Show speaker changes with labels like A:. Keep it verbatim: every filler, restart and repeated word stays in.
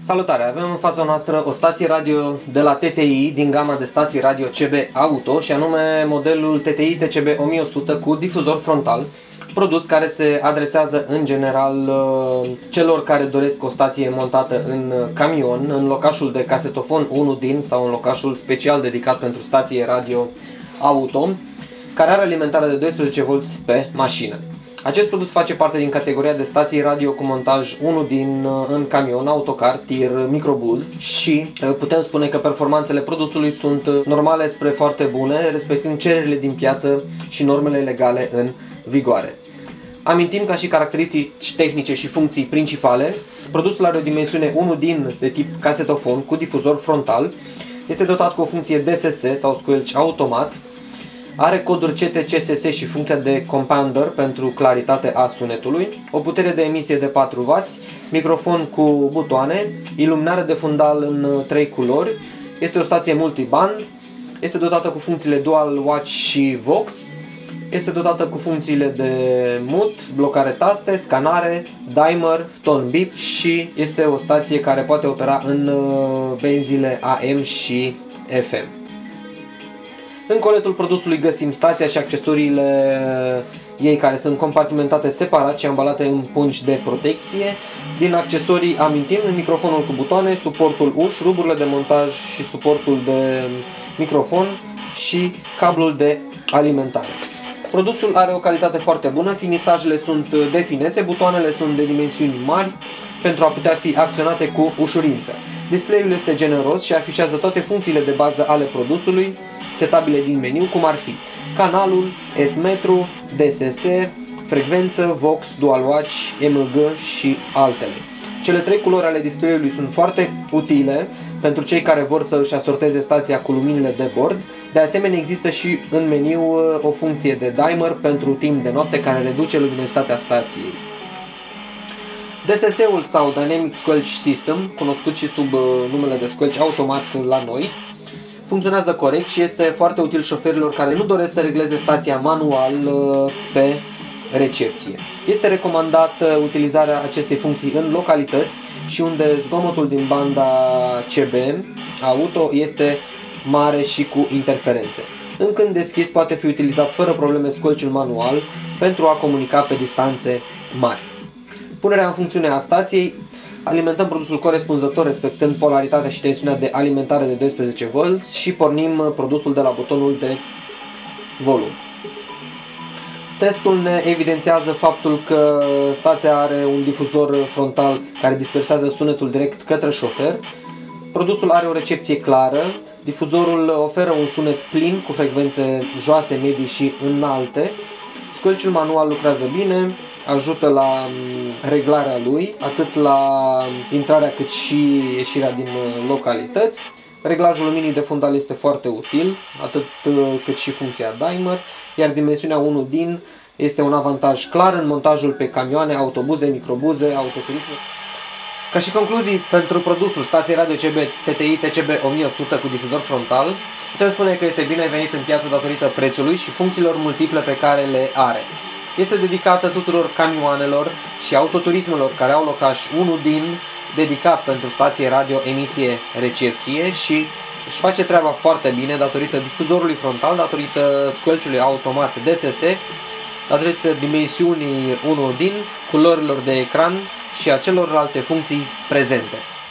A: Salutare! Avem în fața noastră o stație radio de la T T I din gama de stații radio C B Auto și anume modelul T T I T C B o mie o sută cu difuzor frontal, produs care se adresează în general celor care doresc o stație montată în camion, în locașul de casetofon unu din sau în locașul special dedicat pentru stație radio auto, care are alimentare de doisprezece volți pe mașină. Acest produs face parte din categoria de stații radio cu montaj unu din în camion, autocar, tir, microbuz și putem spune că performanțele produsului sunt normale spre foarte bune, respectând cererile din piață și normele legale în vigoare. Amintim ca și caracteristici tehnice și funcții principale, produsul are o dimensiune unu din de tip casetofon cu difuzor frontal, este dotat cu o funcție D S S sau squelch automat, are coduri C T C S S și funcția de compounder pentru claritate a sunetului, o putere de emisie de patru wați, microfon cu butoane, iluminare de fundal în trei culori, este o stație multiband, este dotată cu funcțiile Dual Watch și Vox, este dotată cu funcțiile de mute, blocare taste, scanare, dimer, tone bip și este o stație care poate opera în benzile A M și F M. În coletul produsului găsim stația și accesoriile ei care sunt compartimentate separat și ambalate în pungi de protecție. Din accesorii amintim microfonul cu butoane, suportul U S, ruburile de montaj și suportul de microfon și cablul de alimentare. Produsul are o calitate foarte bună, finisajele sunt de finețe, butoanele sunt de dimensiuni mari pentru a putea fi acționate cu ușurință. Display-ul este generos și afișează toate funcțiile de bază ale produsului, setabile din meniu, cum ar fi canalul, S-metru, D S S, frecvență, Vox, Dual Watch, M G și altele. Cele trei culori ale display-ului sunt foarte utile pentru cei care vor să își asorteze stația cu luminile de bord. De asemenea, există și în meniu o funcție de dimer pentru timp de noapte care reduce luminositatea stației. D S S-ul sau Dynamic Squelch System, cunoscut și sub numele de squelch automat la noi, funcționează corect și este foarte util șoferilor care nu doresc să regleze stația manual pe recepție. Este recomandat utilizarea acestei funcții în localități și unde zgomotul din banda C B Auto este mare și cu interferențe. Când deschis, poate fi utilizat fără probleme squelch-ul manual pentru a comunica pe distanțe mari. Punerea în funcțiune a stației: alimentăm produsul corespunzător respectând polaritatea și tensiunea de alimentare de doisprezece volți și pornim produsul de la butonul de volum. Testul ne evidențiază faptul că stația are un difuzor frontal care dispersează sunetul direct către șofer. Produsul are o recepție clară, difuzorul oferă un sunet plin cu frecvențe joase, medii și înalte. Squelch-ul manual lucrează bine, ajută la reglarea lui, atât la intrarea cât și ieșirea din localități. Reglajul luminii de fundal este foarte util, atât cât și funcția dimer, iar dimensiunea unu din este un avantaj clar în montajul pe camioane, autobuze, microbuze, autoturisme. Ca și concluzii pentru produsul stație radio C B T T I T C B o mie o sută cu difuzor frontal, putem spune că este bine venit în piață datorită prețului și funcțiilor multiple pe care le are. Este dedicată tuturor camioanelor și autoturismelor care au locaș unu din dedicat pentru stație radio emisie recepție și își face treaba foarte bine datorită difuzorului frontal, datorită squelch-ului automat D S S, datorită dimensiunii unu din, culorilor de ecran și a celorlalte funcții prezente.